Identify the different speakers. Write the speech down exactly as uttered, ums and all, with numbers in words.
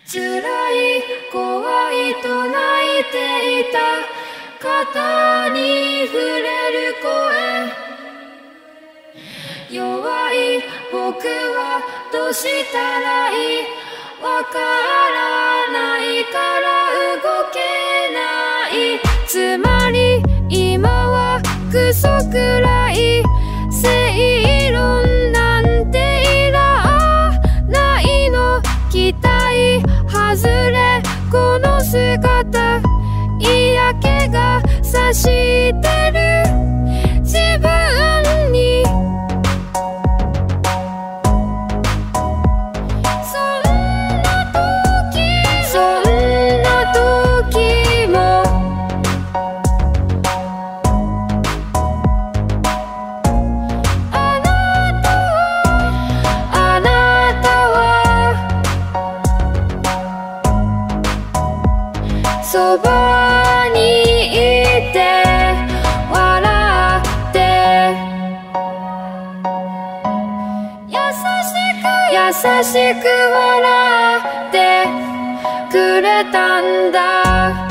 Speaker 1: 辛い怖いと泣いていた肩に触れる声、弱い僕はどうしたらいい、わからないから動けない。つまり今はクソくらい正論なんていらないの、期待外れこの姿、嫌気がさしてる自分に。そんな時そんな時もあなたはあなたはそばにいて笑って優しく優しく笑ってくれたんだ。